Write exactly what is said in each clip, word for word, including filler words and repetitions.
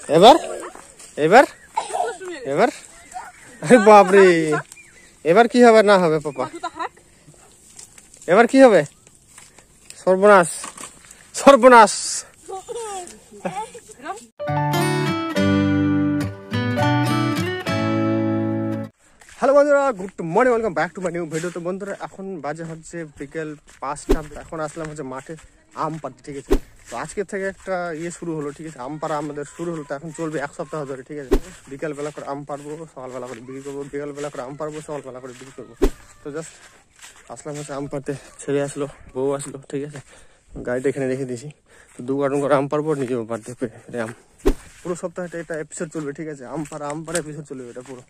এবার এবার এবার আরে বাপরে, এবার কি হবে না হবে পাপা? এবার কি হবে? সর্বনাশ সর্বনাশ। হ্যালো বন্ধুরা, good morning, welcome back to my new video. তো বন্ধুরা এখন বাজে হচ্ছে বিকেল পাঁচটা। এখন আসলাম হচ্ছে মাঠে আম পাড়তে, ঠিক আছে। তো আজকের থেকে একটা ইয়ে শুরু হলো, ঠিক আছে, আম পাড়া আমাদের শুরু হলো। তো এখন চলবে এক সপ্তাহ ধরে, ঠিক আছে। বিকেলবেলা করে আম পাড়বো, সকালবেলা করে বিক্রি করবো, বিকেলবেলা করে আম পাড়বো, সকালবেলা করে বিক্রি করবো। তো জাস্ট আসলাম হচ্ছে আম পাড়তে, ছেলে আসলো, বউ আসলো, ঠিক আছে। গাড়িটা এখানে রেখে দিয়েছি। তো দু কার্টন করে আম পারবো, নিজেও পাড়তে পেরে আম। পুরো সপ্তাহটা এটা এপিসোড চলবে, ঠিক আছে। আম পাড়া আম পাড়া এপিসোড চলবে এটা পুরো।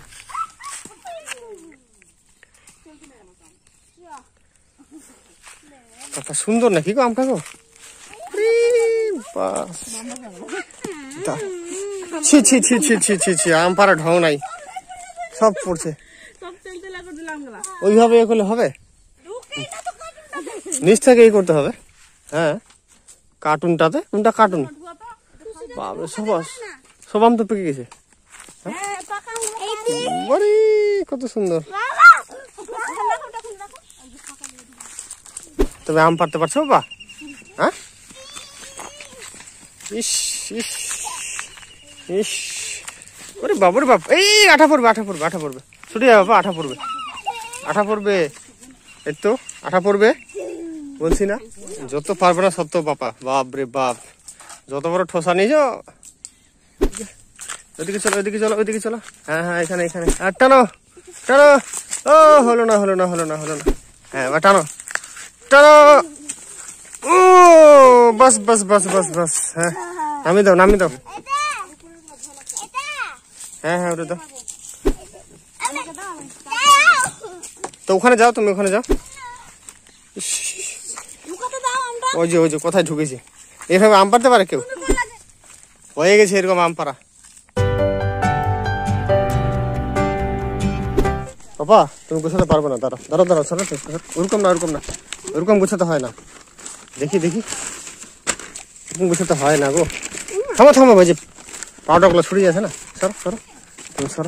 সুন্দর নাকি গো আমটা গো? ছি ছি ছি ছি ছি ছি ছি, আম পাড়া ঢং নাই, সব পড়ছে। ওইভাবে এ করলে হবে? নিচ থেকে এই করতে হবে। হ্যাঁ, কার্টুনটাতে কোনটা কার্টুন? বাবা, সব সব আম তো পেকে গেছে। কত সুন্দর। তুমি আম পাড়তে পারছো বাবা? হ্যাঁ, ইস ইস ইস, ওরে বাবুরে বাপ, এই আঠা পড়বে আঠা পড়বে আঠা পড়বে, ছুটে যাবে বাবা, আঠা পড়বে আঠা পড়বে, এই তো আঠা পড়বে বলছি না। যত পারবে না সত্য বাপা, বাপ রে বাপ, যত বড় ঠোসা নিয়ে যাও। ওইদিকে চলো, ওইদিকে চলো, ওইদিকে চলো। হ্যাঁ হ্যাঁ, এখানে এখানে, আর টানো টানো। ও হলো না হলো না হলো না হলো না। হ্যাঁ, বা টানো টানো। ও বাস বাস বাস বাস বাস। হ্যাঁ, নামি দাও নামি দাও। হ্যাঁ হ্যাঁ, ওটা দাও। তো ওখানে যাও, তুমি ওখানে যাও। ওই যে ওই যে কোথায় ঢুকেছি। এইভাবে আম পাড়তে পারে কেউ? হয়ে গেছে এরকম আম পাড়া। বাবা তুমি গোছাতে পারবো না, দাঁড়াও দাঁড়াও দাঁড়াও, সরো, ওরকম না ওরকম না, ওরকম গোছাতে হয় না। দেখি দেখি, ওরকম গোছাতে হয় না গো। থামো থামো, ভাই যে পাউডারগুলো ছড়িয়ে যাচ্ছে না, সরো সরো তুমি সরো।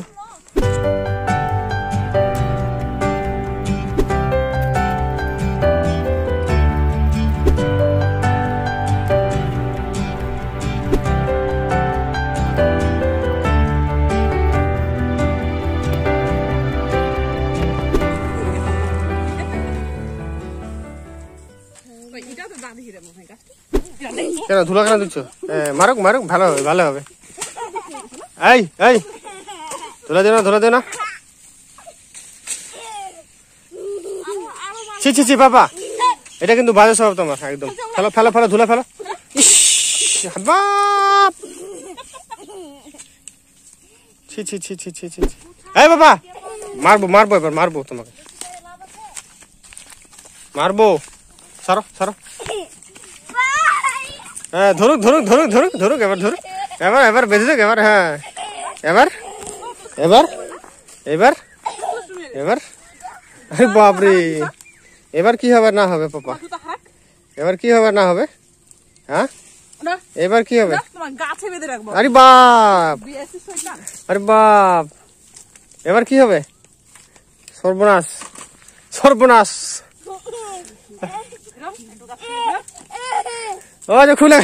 কেন ধুলা কেন দিচ্ছ? মারুক মারুক, ভালো হবে ভালো হবে। এই এই, ধুলা দে না ধুলা দে না। ছি ছি ছি বাবা, এটা কিন্তু বাজে স্বভাব তোমার একদম। ফেলো ফেলো ফেলো, ধুলা ফেলো। ইস বাপ, ছি ছি ছি ছি ছি ছি। এই বাবা, মারবো মারবো এবার মারবো তোমাকে, মারবো। সরো সরো। হ্যাঁ, ধরুক ধরুক ধরুক ধরুক ধরুক, এবার ধরুক, এবার এবার বেঁধে দেখ এবার। হ্যাঁ, এবার এবার এবার এবার আরে বাপরে, এবার কি হবে না হবে পাপা? এবার কি হবে না হবে? হ্যাঁ, এবার কি হবে? আরে বাপ, আরে বাপ, এবার কি হবে? সর্বনাশ সর্বনাশ। ও যে খুলে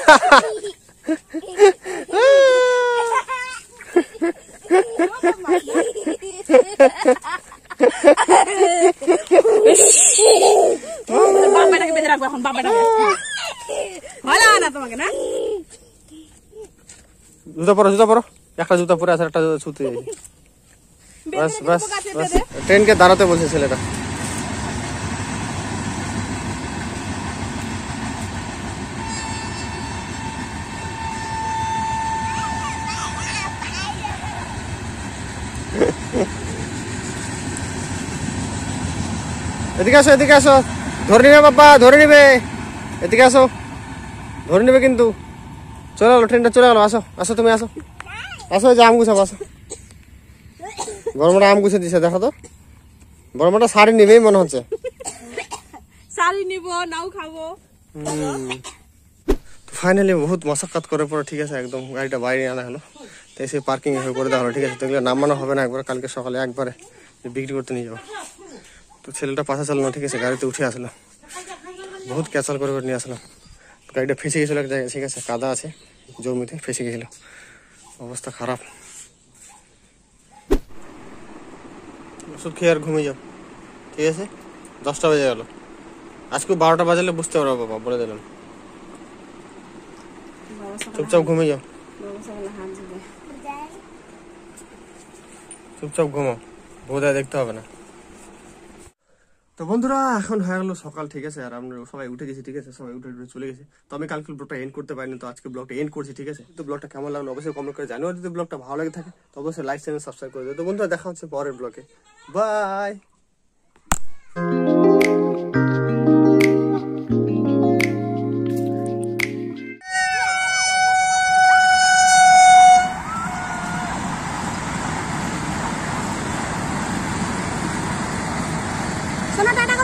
জুতা পরো জুতা পরো, একটা জুতা পরে আছে, একটা ছুতে। বাস বাস বাস, ট্রেনকে দাঁড়াতে বলছে ছেলেটা। এদিকে আসো এদিকে আসো, ধরে নিবে বাবা, ধরে নিবে। এদিকে আসো, ধরে নিবে কিন্তু। চলে গেলো ট্রেনটা, চলে গেলো। আসো আসো তুমি আসো আসো, যে আম গুছাবো আসো। বড়মাটা আম গুছে দিছে, দেখো তো। বড়মাটা শাড়ি নিবেই মনে হচ্ছে। শাড়ি নিব, নাও খাবো। ফাইনালি বহুত মশাক্কাত করার পর ঠিক আছে একদম গাড়িটা বাইরে আনা হলো। তো এসে পার্কিং করে দেওয়া হলো, ঠিক আছে। তো এগুলো নামানো হবে না, একবার কালকে সকালে একবারে বিক্রি করতে নিয়ে যাবো। তো ছেলেটা পাশা চালানো, ঠিক আছে, গাড়িতে উঠে আসলো, বহুত ক্যাচাল করে করে নিয়ে আসলাম। গাড়িটা ফেসে গেছিলো এক জায়গায়, ঠিক আছে, কাদা আছে জমিতে, ফেসে গেছিলো, অবস্থা খারাপ। ওষুধ খেয়ে আর ঘুমিয়ে যাও, ঠিক আছে। দশটা বেজে গেল, আজকে বারোটা বাজালে বুঝতে পারবো বাবা, বলে দিলাম। চুপচাপ ঘুমিয়ে যাও, চুপচাপ ঘুমাও, বোধহয় দেখতে হবে না। তো বন্ধুরা এখন হয়ে গেলো সকাল, ঠিক আছে, আর আমরা সবাই উঠে গেছি, ঠিক আছে, সবাই উঠে উঠে চলে গেছে। তো আমি কালকে ব্লগটা এন্ড করতে পারিনি, তো আজকে ব্লগটা এন্ড করছি, ঠিক আছে। তো ব্লগটা কেমন লাগলো অবশ্যই কমেন্ট করে জানিও। যদি ব্লগটা ভালো লাগে থাকে তো অবশ্যই লাইক চ্যানেল সাবস্ক্রাইব করে দেবে। তো বন্ধুরা দেখা হচ্ছে পরের ব্লগে, বাই। সোনা টাটা।